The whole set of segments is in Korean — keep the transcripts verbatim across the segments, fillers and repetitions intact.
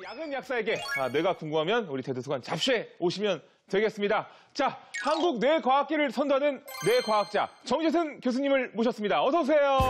약은 약사에게 아, 뇌가 궁금하면 우리 대도서관 잡쇼에 오시면 되겠습니다. 자, 한국 뇌과학계를 선도하는 뇌과학자 정재승 교수님을 모셨습니다. 어서 오세요.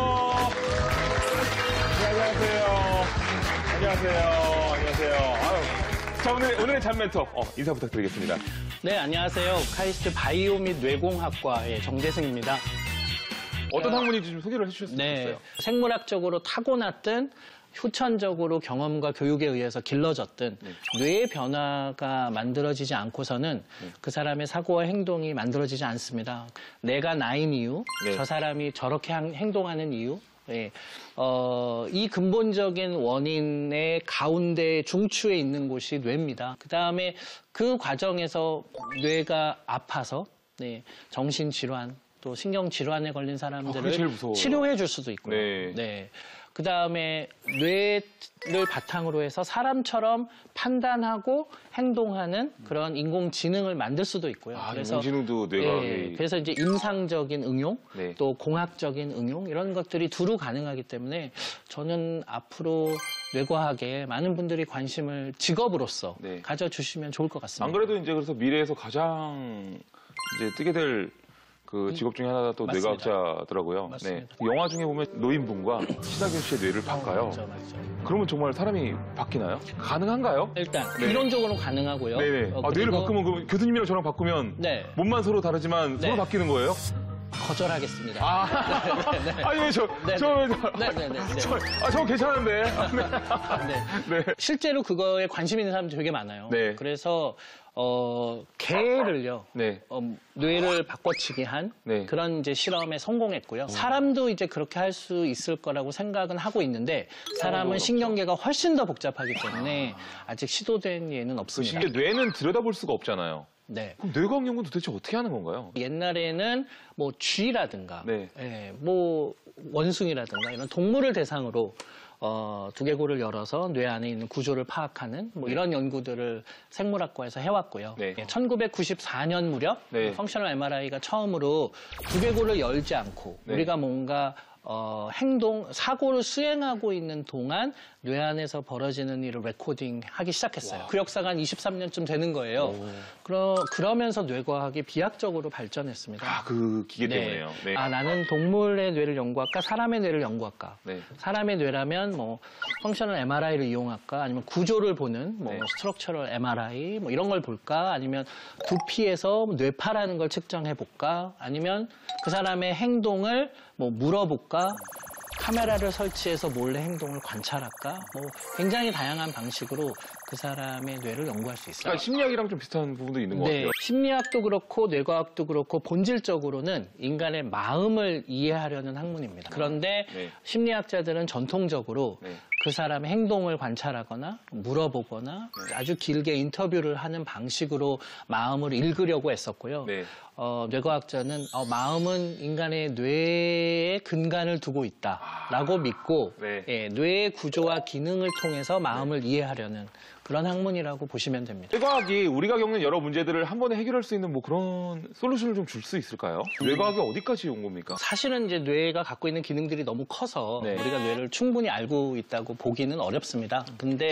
네, 안녕하세요. 안녕하세요. 안녕하세요. 아유. 자, 오늘, 오늘의 잠멘토 어, 인사 부탁드리겠습니다. 네, 안녕하세요. 카이스트 바이오 및 뇌공학과의 정재승입니다. 어떤 학문인지 좀 소개를 해주셨으면 좋겠어요. 네, 생물학적으로 타고났든 후천적으로 경험과 교육에 의해서 길러졌든 네. 뇌의 변화가 만들어지지 않고서는 네. 그 사람의 사고와 행동이 만들어지지 않습니다. 내가 나인 이유, 네. 저 사람이 저렇게 행동하는 이유, 네. 어, 이 근본적인 원인의 가운데 중추에 있는 곳이 뇌입니다. 그 다음에 그 과정에서 뇌가 아파서 네, 정신질환, 또 신경질환에 걸린 사람들을 아, 치료해 줄 수도 있고요. 네. 네. 그 다음에 뇌를 바탕으로 해서 사람처럼 판단하고 행동하는 그런 인공지능을 만들 수도 있고요. 아, 그래서 인공지능도 뇌가. 네, 그래서 이제 임상적인 응용, 네. 또 공학적인 응용 이런 것들이 두루 가능하기 때문에 저는 앞으로 뇌과학에 많은 분들이 관심을 직업으로서 네. 가져주시면 좋을 것 같습니다. 안 그래도 이제 그래서 미래에서 가장 이제 뜨게 될 그 직업 중에 하나가 또 맞습니다. 뇌과학자더라고요. 맞습니다. 네. 영화 중에 보면 노인분과 신하균 씨의 뇌를 바꿔요. 어, 맞죠, 맞죠. 그러면 정말 사람이 바뀌나요? 가능한가요? 일단 네. 이론적으로 가능하고요. 네네. 어, 아, 뇌를 그리고 바꾸면 그럼 교수님이랑 저랑 바꾸면 네. 몸만 서로 다르지만 네. 서로 바뀌는 거예요? 거절하겠습니다. 아, 네, 네. 아니 왜 저, 네, 저, 네. 저, 네, 네, 네, 네. 저, 아, 저 괜찮은데. 네. 네. 실제로 그거에 관심 있는 사람들이 되게 많아요. 네. 그래서 어, 개를요. 네. 어, 뇌를 바꿔치기 한 네. 그런 이제 실험에 성공했고요. 사람도 이제 그렇게 할 수 있을 거라고 생각은 하고 있는데 사람은 신경계가 훨씬 더 복잡하기 때문에 아직 시도된 예는 그 없습니다. 신기 뇌는 들여다볼 수가 없잖아요. 네. 그럼 뇌과학 연구는 도대체 어떻게 하는 건가요? 옛날에는 뭐 쥐라든가, 네. 예, 뭐 원숭이라든가 이런 동물을 대상으로 어, 두개골을 열어서 뇌 안에 있는 구조를 파악하는 뭐 이런 연구들을 생물학과에서 해왔고요. 네. 예, 천구백구십사 년 무렵 네. 펑셔널 엠알아이가 처음으로 두개골을 열지 않고 네. 우리가 뭔가 어, 행동, 사고를 수행하고 있는 동안 뇌 안에서 벌어지는 일을 레코딩 하기 시작했어요. 와. 그 역사가 한 이십삼 년쯤 되는 거예요. 그러, 그러면서 뇌과학이 비약적으로 발전했습니다. 아, 그 기계 네. 때문에요. 네. 아, 나는 동물의 뇌를 연구할까? 사람의 뇌를 연구할까? 네. 사람의 뇌라면 뭐 펑셔널 엠알아이를 이용할까? 아니면 구조를 보는 뭐 네. 스트럭처럴 엠알아이 뭐 이런 걸 볼까? 아니면 두피에서 뇌파라는 걸 측정해 볼까? 아니면 그 사람의 행동을 뭐 물어볼까? 카메라를 설치해서 몰래 행동을 관찰할까? 뭐 굉장히 다양한 방식으로 그 사람의 뇌를 연구할 수 있어요. 그러니까 심리학이랑 좀 비슷한 부분도 있는 것 네, 같아요. 심리학도 그렇고 뇌과학도 그렇고 본질적으로는 인간의 마음을 이해하려는 학문입니다. 그런데 네. 심리학자들은 전통적으로 네. 그 사람의 행동을 관찰하거나 물어보거나 네. 아주 길게 인터뷰를 하는 방식으로 마음을 읽으려고 했었고요. 네. 어, 뇌과학자는 어, 마음은 인간의 뇌에 근간을 두고 있다라고 아, 믿고 네. 예, 뇌의 구조와 기능을 통해서 마음을 네. 이해하려는 그런 학문이라고 보시면 됩니다. 뇌과학이 우리가 겪는 여러 문제들을 한 번에 해결할 수 있는 뭐 그런 솔루션을 좀 줄 수 있을까요? 뇌과학이 어디까지 온 겁니까? 사실은 이제 뇌가 갖고 있는 기능들이 너무 커서 네. 우리가 뇌를 충분히 알고 있다고 보기는 어렵습니다. 근데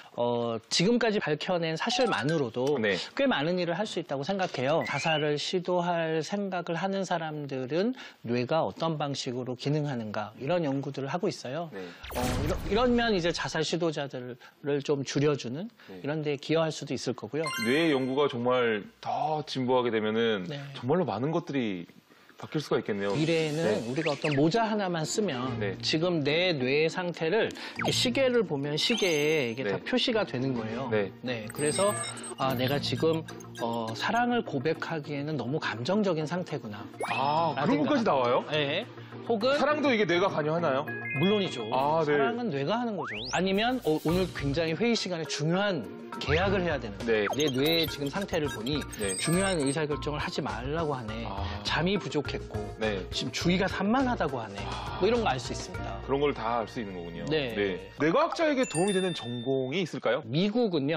어, 지금까지 밝혀낸 사실만으로도 네. 꽤 많은 일을 할 수 있다고 생각해요. 자살을 시도할 생각을 하는 사람들은 뇌가 어떤 방식으로 기능하는가 이런 연구들을 하고 있어요. 네. 어, 이러, 이러면 이제 자살 시도자들을 좀 줄여주는 네. 이런 데 기여할 수도 있을 거고요. 뇌 연구가 정말 더 진보하게 되면은 네. 정말로 많은 것들이 바뀔 수가 있겠네요. 미래에는 네. 우리가 어떤 모자 하나만 쓰면 네. 지금 내 뇌의 상태를 이렇게 시계를 보면 시계에 이게 네. 다 표시가 되는 거예요. 네. 그래서 아, 내가 지금 어, 사랑을 고백하기에는 너무 감정적인 상태구나. 아, 그런 라든가. 것까지 나와요? 네. 혹은 사랑도 이게 뇌가 관여하나요? 물론이죠. 아, 네. 사랑은 뇌가 하는 거죠. 아니면 어, 오늘 굉장히 회의 시간에 중요한 계약을 해야 되는데 네. 내 뇌의 지금 상태를 보니 네. 중요한 의사결정을 하지 말라고 하네. 아. 잠이 부족했고 네. 지금 주의가 산만하다고 하네. 아. 뭐 이런 거 알 수 있습니다. 그런 걸 다 알 수 있는 거군요. 네. 뇌과학자에게 도움이 되는 전공이 있을까요? 미국은요.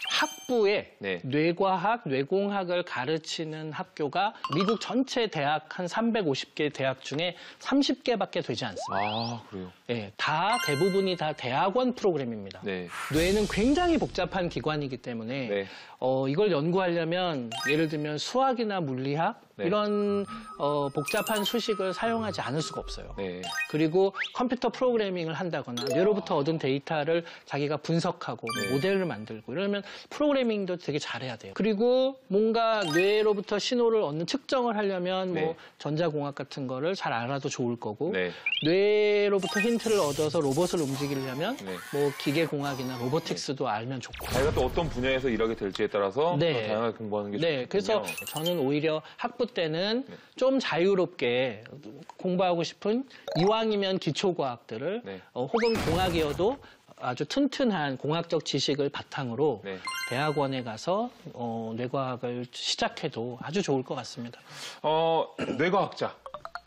학부에 네. 뇌과학, 뇌공학을 가르치는 학교가 미국 전체 대학 한 삼백오십 개 대학 중에 삼십 개밖에 되지 않습니다. 아, 그래요? 예, 다 대부분이 다 대학원 프로그램입니다. 네. 뇌는 굉장히 복잡한 기관이기 때문에 네. 어, 이걸 연구하려면 예를 들면 수학이나 물리학 네. 이런 어, 복잡한 수식을 사용하지 않을 수가 없어요. 네. 그리고 컴퓨터 프로그래밍을 한다거나 뇌로부터 얻은 데이터를 자기가 분석하고 네. 모델을 만들고 이러면 프로그래밍도 되게 잘해야 돼요. 그리고 뭔가 뇌로부터 신호를 얻는 측정을 하려면 뭐 네. 전자공학 같은 거를 잘 알아도 좋을 거고 네. 뇌로부터 힌트를 얻어서 로봇을 움직이려면 네. 뭐 기계공학이나 로보틱스도 알면 좋고. 자기가 또 어떤 분야에서 일하게 될지에 따라서 네. 또 다양하게 공부하는 게 네, 좋군요. 그래서 저는 오히려 학부 때는 네. 좀 자유롭게 공부하고 싶은 이왕이면 기초과학들을 네. 어, 혹은 공학이어도 아주 튼튼한 공학적 지식을 바탕으로 네. 대학원에 가서 어, 뇌과학을 시작해도 아주 좋을 것 같습니다. 어, 뇌과학자.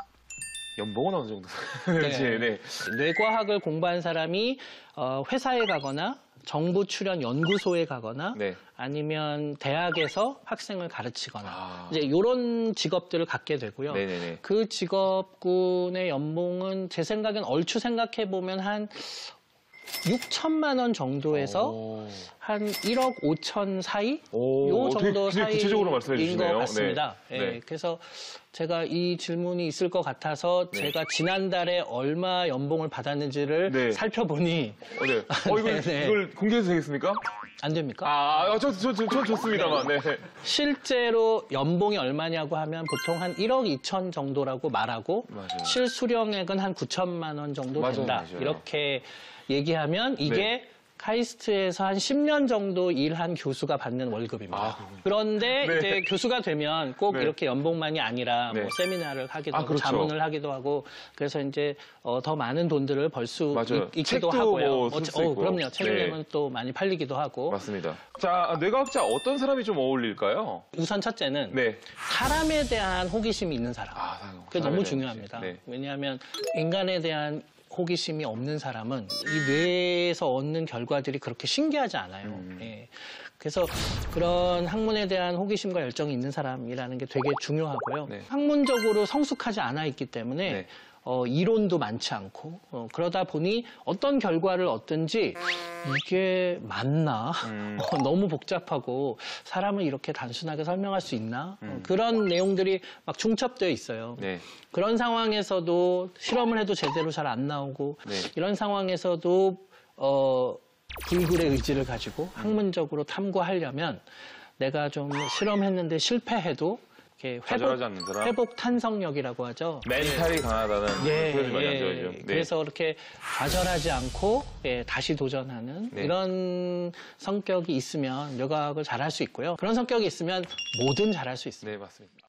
연봉은 어느 정도 되는지. 네. 네. 뇌과학을 공부한 사람이 어, 회사에 가거나 정부 출연 연구소에 가거나 네. 아니면 대학에서 학생을 가르치거나 아. 이제 이런 직업들을 갖게 되고요. 네네네. 그 직업군의 연봉은 제 생각엔 얼추 생각해 보면 한 육천만 원 정도에서 오. 한 일억 오천 사이? 오, 요 되게 정도 굉장히 구체적으로 말씀해 사이인 주시네요. 것 같습니다. 네. 예, 네. 그래서 제가 이 질문이 있을 것 같아서 네. 제가 지난달에 얼마 연봉을 받았는지를 네. 살펴보니 어, 네. 어, 이걸, 네, 네. 이걸 공개해도 되겠습니까? 안 됩니까? 아, 저, 저, 저, 저 좋습니다만. 네. 실제로 연봉이 얼마냐고 하면 보통 한 일억 이천 정도라고 말하고 맞아요. 실수령액은 한 구천만 원 정도 맞아요, 된다. 맞아요. 이렇게 얘기하면 이게 네. 카이스트에서 한 십 년 정도 일한 교수가 받는 월급입니다. 아, 그렇군요. 그런데 네. 이제 교수가 되면 꼭 네. 이렇게 연봉만이 아니라 네. 뭐 세미나를 하기도 아, 하고 그렇죠. 자문을 하기도 하고 그래서 이제 어, 더 많은 돈들을 벌 수 맞아요. 있기도 책도 하고요. 뭐 어, 쓸수 어, 있고. 그럼요. 책을 네. 내면 또 많이 팔리기도 하고. 맞습니다. 자, 뇌과학자 어떤 사람이 좀 어울릴까요? 우선 첫째는 네. 사람에 대한 호기심이 있는 사람. 아, 사람, 그게 사람에 너무 대한 중요합니다. 호기심. 네. 왜냐하면 인간에 대한 호기심이 없는 사람은 이 뇌에서 얻는 결과들이 그렇게 신기하지 않아요. 음. 예. 그래서 그런 학문에 대한 호기심과 열정이 있는 사람이라는 게 되게 중요하고요. 네. 학문적으로 성숙하지 않아 있기 때문에 네. 어, 이론도 많지 않고 어, 그러다 보니 어떤 결과를 얻든지 이게 맞나? 음. 어, 너무 복잡하고 사람을 이렇게 단순하게 설명할 수 있나? 음. 어, 그런 내용들이 막 중첩되어 있어요. 네. 그런 상황에서도 실험을 해도 제대로 잘 안 나오고 네. 이런 상황에서도 어, 불굴의 의지를 가지고 학문적으로 탐구하려면 내가 좀 실험했는데 실패해도 이렇게 좌절하지 회복, 않는 사람. 회복 탄성력이라고 하죠. 멘탈이 강하다는 예, 표현이 많이 예. 하죠, 요즘. 네. 그래서 이렇게 좌절하지 않고 예, 다시 도전하는 네. 이런 성격이 있으면 뇌과학을 잘할 수 있고요. 그런 성격이 있으면 뭐든 잘할 수 있습니다. 네, 맞습니다.